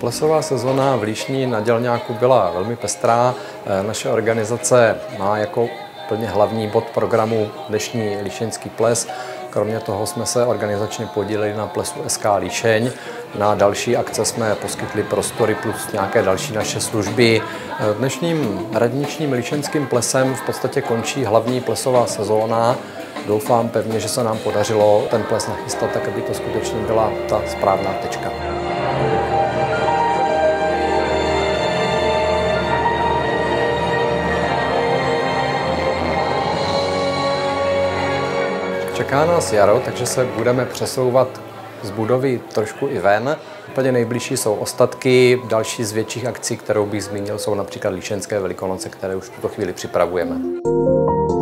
Plesová sezona v Líšni na Dělňáku byla velmi pestrá. Naše organizace má jako plně hlavní bod programu dnešní líšeňský ples. Kromě toho jsme se organizačně podíleli na plesu SK Líšeň. Na další akce jsme poskytli prostory plus nějaké další naše služby. Dnešním radničním líšeňským plesem v podstatě končí hlavní plesová sezóna. Doufám pevně, že se nám podařilo ten ples nachystat tak, aby to skutečně byla ta správná tečka. Čeká nás jaro, takže se budeme přesouvat z budovy trošku i ven. Úplně nejbližší jsou ostatky. Další z větších akcí, kterou bych zmínil, jsou například líšeňské Velikonoce, které už v tuto chvíli připravujeme.